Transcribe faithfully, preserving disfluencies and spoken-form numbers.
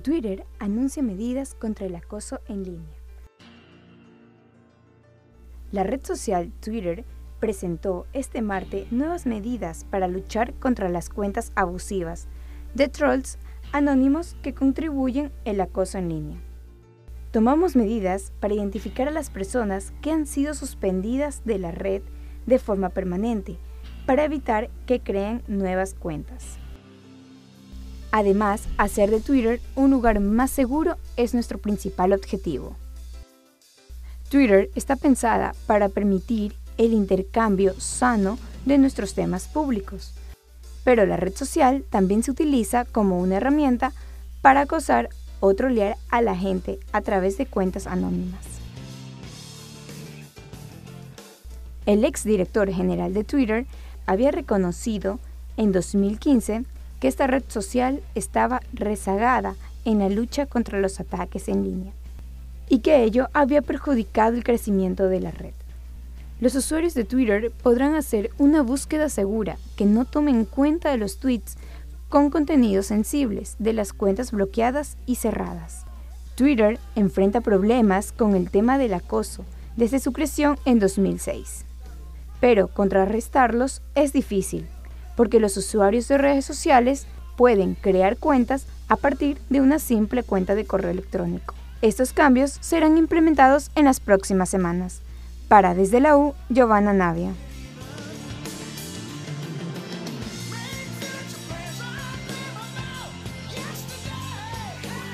Twitter anuncia medidas contra el acoso en línea. La red social Twitter presentó este martes nuevas medidas para luchar contra las cuentas abusivas de trolls anónimos que contribuyen al acoso en línea. Tomamos medidas para identificar a las personas que han sido suspendidas de la red de forma permanente para evitar que creen nuevas cuentas. Además, hacer de Twitter un lugar más seguro es nuestro principal objetivo. Twitter está pensada para permitir el intercambio sano de nuestros temas públicos, pero la red social también se utiliza como una herramienta para acosar o trolear a la gente a través de cuentas anónimas. El exdirector general de Twitter había reconocido en dos mil quince que esta red social estaba rezagada en la lucha contra los ataques en línea y que ello había perjudicado el crecimiento de la red. Los usuarios de Twitter podrán hacer una búsqueda segura que no tome en cuenta los tweets con contenidos sensibles de las cuentas bloqueadas y cerradas. Twitter enfrenta problemas con el tema del acoso desde su creación en dos mil seis, pero contrarrestarlos es difícil, porque los usuarios de redes sociales pueden crear cuentas a partir de una simple cuenta de correo electrónico. Estos cambios serán implementados en las próximas semanas. Para Desde la U, Giovanna Navia.